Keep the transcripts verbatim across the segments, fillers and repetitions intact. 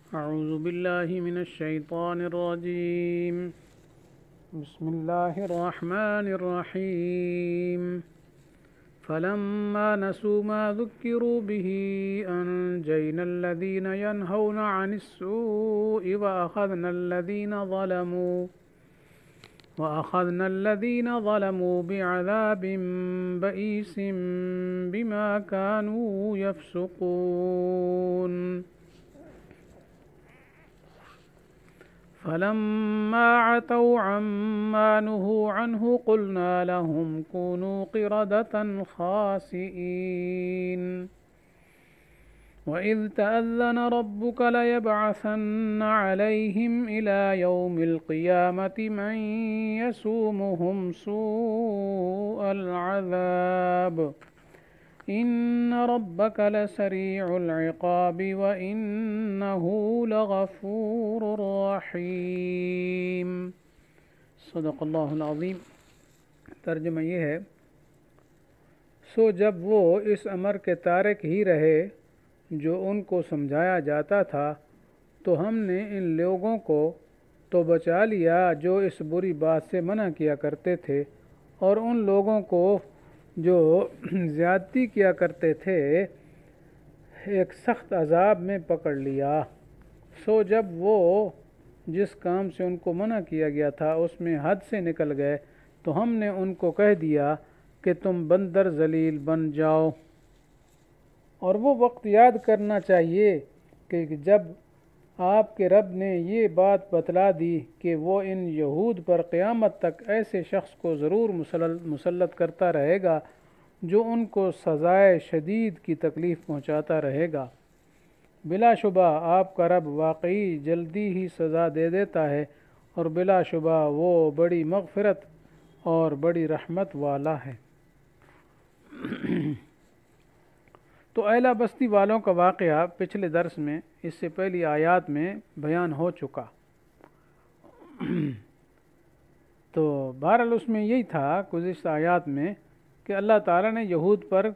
اعوذ باللہ من الشیطان الرجیم بسم اللہ الرحمن الرحیم فلما نسوا ما ذکروا به انجینا الذین ینہون عن السوء واخذنا الذین ظلموا وأخذنا الذين ظلموا بعذاب بئيس بما كانوا يفسقون فلما عتوا عما نهوا عنه قلنا لهم كونوا قردة خاسئين وَإِذْ تَأَذَّنَ رَبُّكَ لَيَبْعَثَنَّ عَلَيْهِمْ إِلَى يَوْمِ الْقِيَامَةِ مَنْ يَسُومُهُمْ سُوءَ الْعَذَابِ إِنَّ رَبَّكَ لَسَرِيعُ الْعِقَابِ وَإِنَّهُ لَغَفُورٌ رَحِيمٌ۔ صدق اللہ العظیم۔ ترجمہ یہ ہے، سو جب وہ اس امر کے تارک ہی رہے جو ان کو سمجھایا جاتا تھا تو ہم نے ان لوگوں کو تو بچا لیا جو اس بری بات سے منع کیا کرتے تھے، اور ان لوگوں کو جو زیادتی کیا کرتے تھے ایک سخت عذاب میں پکڑ لیا۔ سو جب وہ جس کام سے ان کو منع کیا گیا تھا اس میں حد سے نکل گئے تو ہم نے ان کو کہہ دیا کہ تم بندر ذلیل بن جاؤ۔ اور وہ وقت یاد کرنا چاہیے کہ جب آپ کے رب نے یہ بات بتلا دی کہ وہ ان یہود پر قیامت تک ایسے شخص کو ضرور مسلط کرتا رہے گا جو ان کو سزائے شدید کی تکلیف پہنچاتا رہے گا۔ بلا شبہ آپ کا رب واقعی جلدی ہی سزا دے دیتا ہے، اور بلا شبہ وہ بڑی مغفرت اور بڑی رحمت والا ہے۔ تو ایلا بستی والوں کا واقعہ پچھلے درس میں اس سے پہلی آیات میں بیان ہو چکا۔ تو بہرحال اس میں یہی تھا گزشتہ آیات میں کہ اللہ تعالیٰ نے یہود پر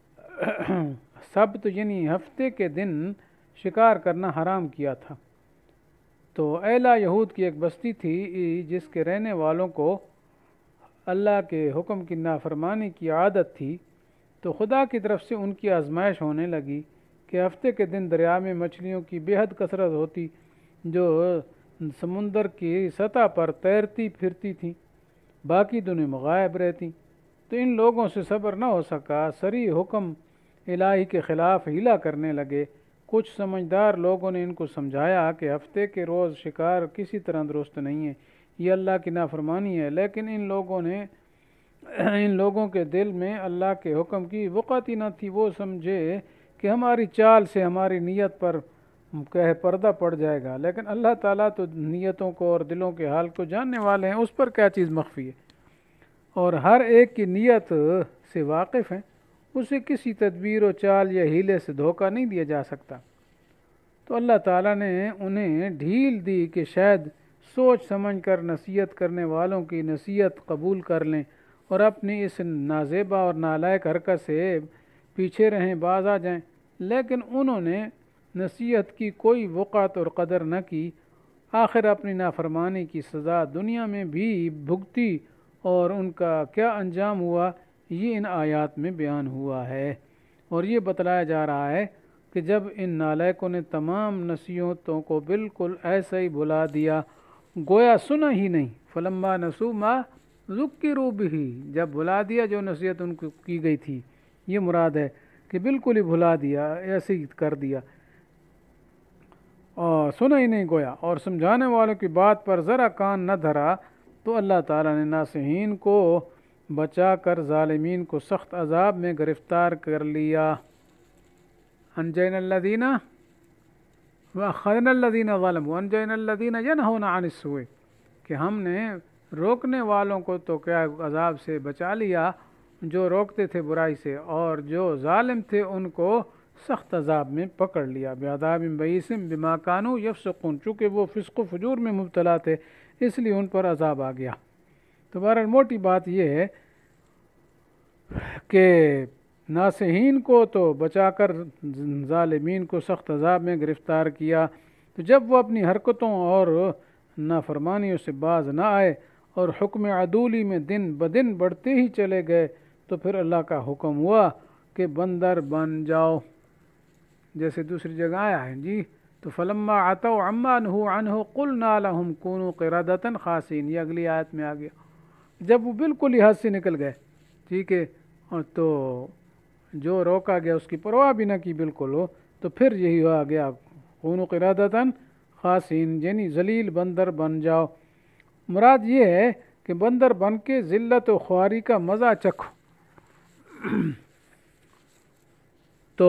سبت یعنی ہفتے کے دن شکار کرنا حرام کیا تھا۔ تو ایلا یہود کی ایک بستی تھی جس کے رہنے والوں کو اللہ کے حکم کی نافرمانی کی عادت تھی، تو خدا کی طرف سے ان کی آزمائش ہونے لگی کہ ہفتے کے دن دریا میں مچھلیوں کی بے حد کثرت ہوتی جو سمندر کی سطح پر تیرتی پھرتی تھیں، باقی دنوں میں غائب رہتی۔ تو ان لوگوں سے صبر نہ ہو سکا، صریح حکم الہی کے خلاف حیلہ کرنے لگے۔ کچھ سمجھدار لوگوں نے ان کو سمجھایا کہ ہفتے کے روز شکار کسی طرح درست نہیں ہے، یہ اللہ کی نافرمانی ہے، لیکن ان لوگوں نے ان لوگوں کے دل میں اللہ کے حکم کی وقعت ہی نہ تھی۔ وہ سمجھے کہ ہماری چال سے ہماری نیت پر کہ پردہ پڑ جائے گا، لیکن اللہ تعالیٰ تو نیتوں کو اور دلوں کے حال کو جاننے والے ہیں، اس پر کیا چیز مخفی ہے، اور ہر ایک کی نیت سے واقف ہیں، اسے کسی تدبیر و چال یا ہیلے سے دھوکہ نہیں دیا جا سکتا۔ تو اللہ تعالیٰ نے انہیں ڈھیل دی کہ شاید سوچ سمجھ کر نصیحت کرنے والوں کی نصیحت قبول کر لیں اور اپنی اس نازیبا اور نالائق حرکت سے پیچھے رہیں، باز آ جائیں، لیکن انہوں نے نصیحت کی کوئی وقعت اور قدر نہ کی۔ آخر اپنی نافرمانی کی سزا دنیا میں بھی بھگتی، اور ان کا کیا انجام ہوا یہ ان آیات میں بیان ہوا ہے، اور یہ بتلایا جا رہا ہے کہ جب ان نالائقوں نے تمام نصیحتوں کو بالکل ایسا ہی بھلا دیا گویا سنا ہی نہیں، فلما نسوا ما ذکروا بہ، جب بھلا دیا جو نصیحت ان کو کی گئی تھی، یہ مراد ہے کہ بالکل ہی بھلا دیا، ایسے ہی کر دیا اور سنا ہی نہیں گویا، اور سمجھانے والوں کی بات پر ذرا کان نہ دھرا، تو اللہ تعالیٰ نے ناصحین کو بچا کر ظالمین کو سخت عذاب میں گرفتار کر لیا۔ انجینا الذین واخذنا الذین ظلموا انجینا الذین ینہون عن السوء، کہ ہم نے روکنے والوں کو تو کیا عذاب سے بچا لیا جو روکتے تھے برائی سے، اور جو ظالم تھے ان کو سخت عذاب میں پکڑ لیا۔ بعذاب بئیس بما کانوا یفسقون، چونکہ وہ فسق و فجور میں مبتلا تھے اس لیے ان پر عذاب آ گیا۔ تو بہرحال موٹی بات یہ ہے کہ ناصحین کو تو بچا کر ظالمین کو سخت عذاب میں گرفتار کیا، تو جب وہ اپنی حرکتوں اور نافرمانیوں سے باز نہ آئے اور حکم عدولی میں دن بدن بڑھتے ہی چلے گئے تو پھر اللہ کا حکم ہوا کہ بندر بن جاؤ، جیسے دوسری جگہ آیا ہے جی، تو فلما عتوا عما نہوا عنہ قلنا لهم كونوا قردة خاسئین، یہ اگلی آیت میں آ گیا۔ جب وہ بالکل ہی حد سے نکل گئے، ٹھیک ہے، اور تو جو روکا گیا اس کی پرواہ بھی نہ کی بالکل ہو، تو پھر یہی آ گیا كونوا قردة خاسئین، یعنی ذلیل بندر بن جاؤ۔ مراد یہ ہے کہ بندر بن کے ذلت و خواری کا مزہ چکھو۔ تو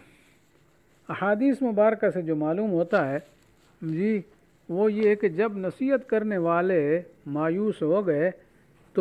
احادیث مبارکہ سے جو معلوم ہوتا ہے جی وہ یہ ہے کہ جب نصیحت کرنے والے مایوس ہو گئے تو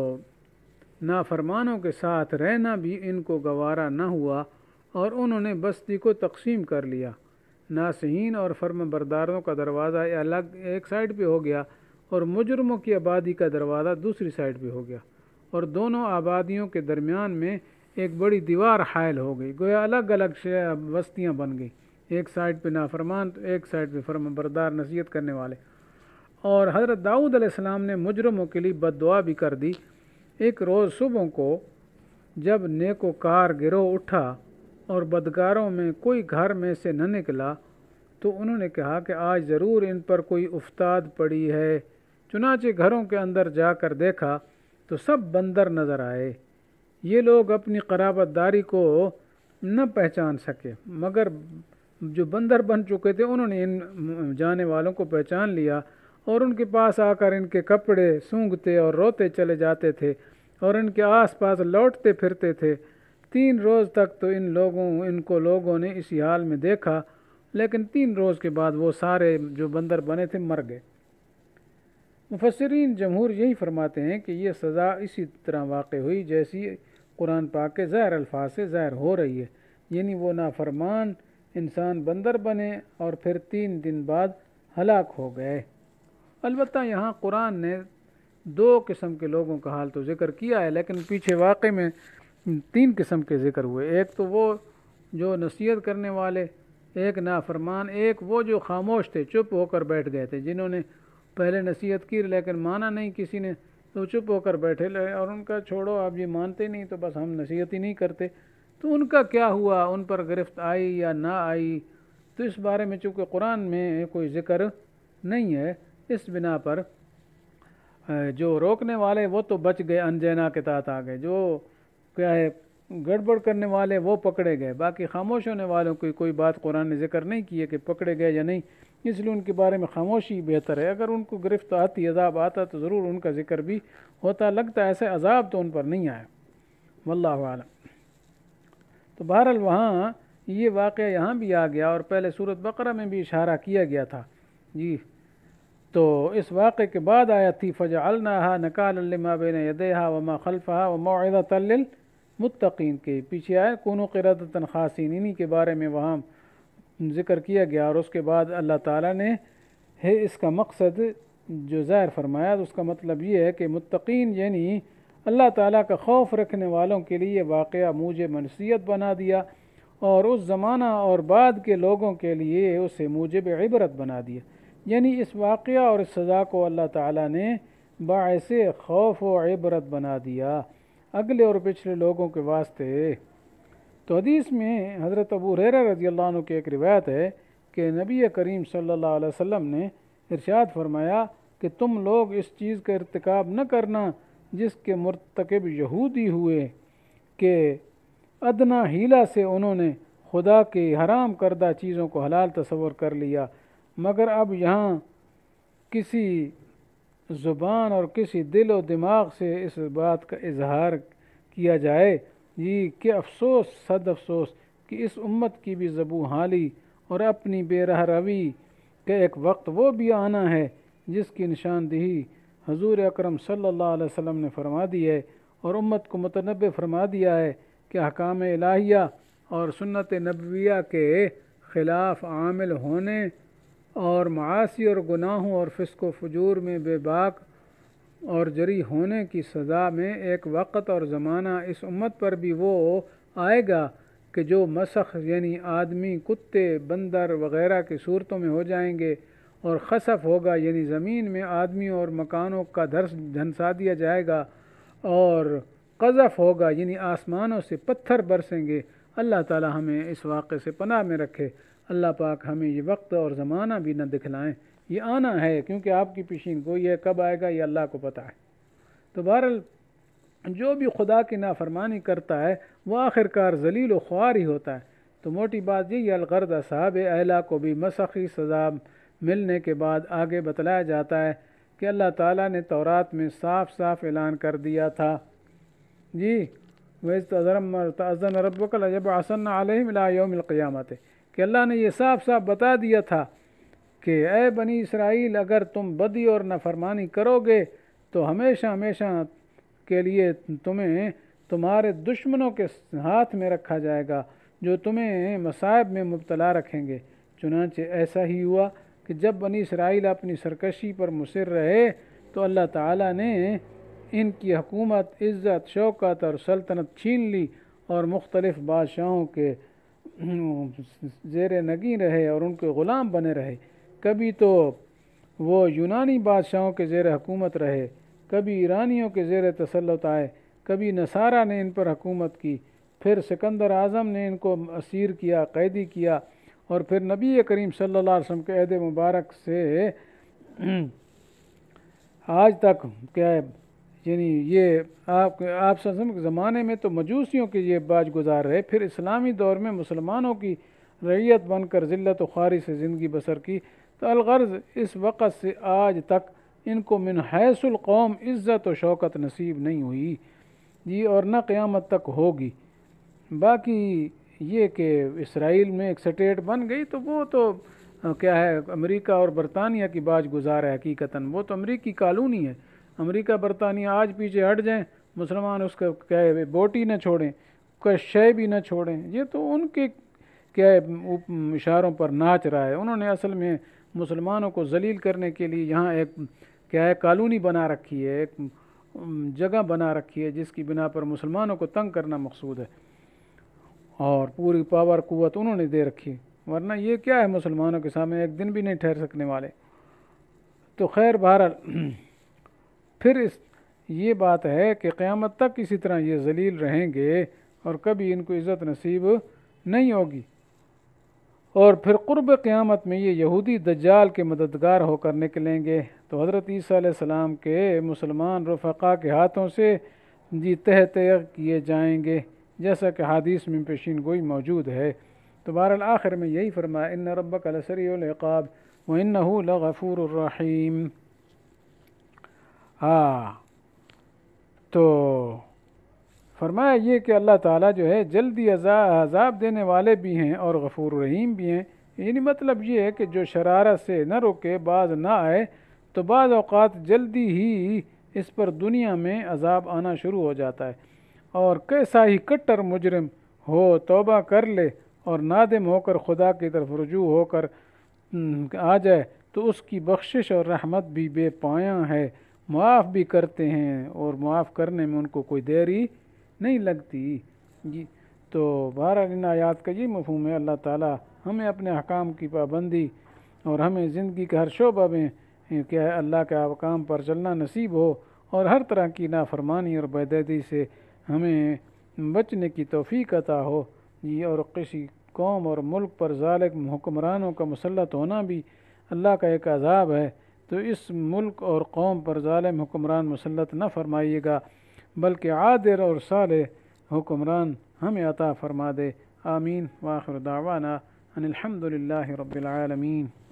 نافرمانوں کے ساتھ رہنا بھی ان کو گوارا نہ ہوا اور انہوں نے بستی کو تقسیم کر لیا۔ ناصحین اور فرما برداروں کا دروازہ الگ ایک سائڈ پہ ہو گیا اور مجرموں کی آبادی کا دروازہ دوسری سائڈ پہ ہو گیا، اور دونوں آبادیوں کے درمیان میں ایک بڑی دیوار حائل ہو گئی، گویا الگ الگ بستیاں بن گئی، ایک سائڈ پہ نافرمان تو ایک سائڈ پہ فرما بردار نصیحت کرنے والے۔ اور حضرت داؤد علیہ السلام نے مجرموں کے لیے بد دعا بھی کر دی۔ ایک روز صبح کو جب نیک و کار گروہ اٹھا اور بدکاروں میں کوئی گھر میں سے نہ نکلا تو انہوں نے کہا کہ آج ضرور ان پر کوئی افتاد پڑی ہے۔ چنانچہ گھروں کے اندر جا کر دیکھا تو سب بندر نظر آئے۔ یہ لوگ اپنی قرابت داری کو نہ پہچان سکے، مگر جو بندر بن چکے تھے انہوں نے ان جانے والوں کو پہچان لیا اور ان کے پاس آ کر ان کے کپڑے سونگھتے اور روتے چلے جاتے تھے اور ان کے آس پاس لوٹتے پھرتے تھے۔ تین روز تک تو ان لوگوں ان کو لوگوں نے اسی حال میں دیکھا، لیکن تین روز کے بعد وہ سارے جو بندر بنے تھے مر گئے۔ مفسرین جمہور یہی فرماتے ہیں کہ یہ سزا اسی طرح واقع ہوئی جیسی قرآن پاک کے ظاہر الفاظ سے ظاہر ہو رہی ہے، یعنی وہ نافرمان انسان بندر بنے اور پھر تین دن بعد ہلاک ہو گئے۔ البتہ یہاں قرآن نے دو قسم کے لوگوں کا حال تو ذکر کیا ہے، لیکن پیچھے واقع میں تین قسم کے ذکر ہوئے، ایک تو وہ جو نصیحت کرنے والے، ایک نافرمان، ایک وہ جو خاموش تھے، چپ ہو کر بیٹھ گئے تھے، جنہوں نے پہلے نصیحت کی لیکن مانا نہیں کسی نے تو چپ ہو کر بیٹھے رہے اور ان کا چھوڑو آپ یہ مانتے نہیں تو بس ہم نصیحت ہی نہیں کرتے۔ تو ان کا کیا ہوا، ان پر گرفت آئی یا نہ آئی، تو اس بارے میں چونکہ قرآن میں کوئی ذکر نہیں ہے، اس بنا پر جو روکنے والے وہ تو بچ گئے، انجینا کے تحت آ گئے، جو کیا ہے گڑبڑ کرنے والے وہ پکڑے گئے، باقی خاموش ہونے والوں کی کوئی بات قرآن نے ذکر نہیں کی ہے کہ پکڑے گئے یا نہیں، اس لیے ان کے بارے میں خاموشی بہتر ہے۔ اگر ان کو گرفت آتی، عذاب آتا تو ضرور ان کا ذکر بھی ہوتا، لگتا ہے ایسے عذاب تو ان پر نہیں آیا، واللہ اعلم۔ تو بہرحال وہاں یہ واقعہ یہاں بھی آ گیا اور پہلے سورۃ بقرہ میں بھی اشارہ کیا گیا تھا جی۔ تو اس واقعے کے بعد آیا تھی فجعلناها نکالا لما بین یدیہا وما خلفہا وموعظۃ للمتقین کے پیچھے آئے کونوا قردۃ خاسئین، انہی کے بارے میں وہاں ذکر کیا گیا، اور اس کے بعد اللہ تعالیٰ نے ہے اس کا مقصد جو ظاہر فرمایا، اس کا مطلب یہ ہے کہ متقین یعنی اللہ تعالیٰ کا خوف رکھنے والوں کے لیے واقعہ موجب نصیحت بنا دیا، اور اس زمانہ اور بعد کے لوگوں کے لیے اسے موجب عبرت بنا دیا، یعنی اس واقعہ اور اس سزا کو اللہ تعالیٰ نے باعث خوف و عبرت بنا دیا اگلے اور پچھلے لوگوں کے واسطے۔ تو حدیث میں حضرت ابو ہریرہ رضی اللہ عنہ کی ایک روایت ہے کہ نبی کریم صلی اللہ علیہ وسلم نے ارشاد فرمایا کہ تم لوگ اس چیز کا ارتکاب نہ کرنا جس کے مرتکب یہودی ہوئے کہ ادنا ہیلہ سے انہوں نے خدا کی حرام کردہ چیزوں کو حلال تصور کر لیا، مگر اب یہاں کسی زبان اور کسی دل و دماغ سے اس بات کا اظہار کیا جائے جی کہ افسوس صد افسوس کہ اس امت کی بھی زبوں حالی اور اپنی بے رہ روی کہ ایک وقت وہ بھی آنا ہے جس کی نشاندہی حضور اکرم صلی اللہ علیہ وسلم نے فرما دی ہے اور امت کو متنبع فرما دیا ہے کہ احکام الہیہ اور سنت نبویہ کے خلاف عامل ہونے اور معاصی اور گناہوں اور فسق و فجور میں بے باک اور جری ہونے کی سزا میں ایک وقت اور زمانہ اس امت پر بھی وہ آئے گا کہ جو مسخ یعنی آدمی، کتے، بندر وغیرہ کی صورتوں میں ہو جائیں گے، اور خسف ہوگا یعنی زمین میں آدمیوں اور مکانوں کا دھرس دھنسا دیا جائے گا، اور قذف ہوگا یعنی آسمانوں سے پتھر برسیں گے۔ اللہ تعالی ہمیں اس واقعے سے پناہ میں رکھے۔ اللہ پاک ہمیں یہ وقت اور زمانہ بھی نہ دکھلائیں، یہ آنا ہے کیونکہ آپ کی پیشین گوئی ہے، کب آئے گا یہ اللہ کو پتہ ہے۔ تو بہرحال جو بھی خدا کی نافرمانی کرتا ہے وہ آخر کار ذلیل و خوار ہی ہوتا ہے۔ تو موٹی بات یہی الغرض اصحاب ایلا کو بھی مسخی سزا ملنے کے بعد آگے بتلایا جاتا ہے کہ اللہ تعالیٰ نے تورات میں صاف صاف اعلان کر دیا تھا جی وَإِذْ تَأَذَّنَ رَبُّكَ لَيَبْعَثَنَّ عَلَيْهِمْ إِلَىٰ يَوْمِ الْقِيَامَةِ کہ اللہ نے یہ صاف صاف بتا دیا تھا کہ اے بنی اسرائیل، اگر تم بدی اور نافرمانی کرو گے تو ہمیشہ ہمیشہ کے لیے تمہیں تمہارے دشمنوں کے ہاتھ میں رکھا جائے گا جو تمہیں مصائب میں مبتلا رکھیں گے۔ چنانچہ ایسا ہی ہوا کہ جب بنی اسرائیل اپنی سرکشی پر مصر رہے تو اللہ تعالیٰ نے ان کی حکومت، عزت، شوکت اور سلطنت چھین لی اور مختلف بادشاہوں کے زیر نگیں رہے اور ان کے غلام بنے رہے۔ کبھی تو وہ یونانی بادشاہوں کے زیر حکومت رہے، کبھی ایرانیوں کے زیر تسلط آئے، کبھی نصارہ نے ان پر حکومت کی، پھر سکندر اعظم نے ان کو اسیر کیا، قیدی کیا، اور پھر نبی کریم صلی اللہ علیہ وسلم کے عہد مبارک سے آج تک کیا ہے یعنی یہ آپ آپ صلی اللہ علیہ وسلم کے زمانے میں تو مجوسیوں کے یہ باج گزار رہے، پھر اسلامی دور میں مسلمانوں کی رعیت بن کر ذلت و خواری سے زندگی بسر کی۔ تو الغرض اس وقت سے آج تک ان کو من حیث القوم عزت و شوکت نصیب نہیں ہوئی جی، اور نہ قیامت تک ہوگی۔ باقی یہ کہ اسرائیل میں ایک سٹیٹ بن گئی تو وہ تو کیا ہے امریکہ اور برطانیہ کی باج گزار ہے، حقیقتاً وہ تو امریکی کالونی ہے۔ امریکہ برطانیہ آج پیچھے ہٹ جائیں، مسلمان اس کا کیا ہے بوٹی نہ چھوڑیں، کوئی شے بھی نہ چھوڑیں، یہ تو ان کے کیا ہے اشاروں پر ناچ رہا ہے۔ انہوں نے اصل میں مسلمانوں کو ذلیل کرنے کے لیے یہاں ایک کیا ہے کالونی بنا رکھی ہے، ایک جگہ بنا رکھی ہے جس کی بنا پر مسلمانوں کو تنگ کرنا مقصود ہے، اور پوری پاور قوت انہوں نے دے رکھی، ورنہ یہ کیا ہے مسلمانوں کے سامنے ایک دن بھی نہیں ٹھہر سکنے والے۔ تو خیر بہرحال پھر اس یہ بات ہے کہ قیامت تک اسی طرح یہ ذلیل رہیں گے اور کبھی ان کو عزت نصیب نہیں ہوگی، اور پھر قرب قیامت میں یہ یہودی دجال کے مددگار ہو کر نکلیں گے تو حضرت عیسیٰ علیہ السلام کے مسلمان رفقا کے ہاتھوں سے جی تہ تہ کیے جائیں گے، جیسا کہ حدیث میں پیشین گوئی موجود ہے۔ تو بہرحال آخر میں یہی فرمایا ان ربک لسریع العقاب وانہ لغفور الرحیم۔ ہاں تو فرمایا یہ کہ اللہ تعالیٰ جو ہے جلدی عذاب دینے والے بھی ہیں اور غفور رحیم بھی ہیں، یعنی مطلب یہ ہے کہ جو شرارت سے نہ روکے، باز نہ آئے تو بعض اوقات جلدی ہی اس پر دنیا میں عذاب آنا شروع ہو جاتا ہے، اور کیسا ہی کٹر مجرم ہو توبہ کر لے اور نادم ہو کر خدا کی طرف رجوع ہو کر آ جائے تو اس کی بخشش اور رحمت بھی بے پایاں ہے، معاف بھی کرتے ہیں اور معاف کرنے میں ان کو کوئی دیری نہیں لگتی جی۔ تو بہرحال ان آیات کا یہ مفہوم ہے اللہ تعالیٰ ہمیں اپنے احکام کی پابندی اور ہمیں زندگی کے ہر شعبہ میں کیا ہے اللہ کے احکام پر چلنا نصیب ہو، اور ہر طرح کی نافرمانی اور بدعتی سے ہمیں بچنے کی توفیق عطا ہو جی۔ اور کسی قوم اور ملک پر ظالم حکمرانوں کا مسلط ہونا بھی اللہ کا ایک عذاب ہے، تو اس ملک اور قوم پر ظالم حکمران مسلط نہ فرمائیے گا، بلکہ عادل اور صالح حکمران ہمیں عطا فرما دے۔ آمین۔ وآخر دعوانا ان الحمد للہ رب العالمین۔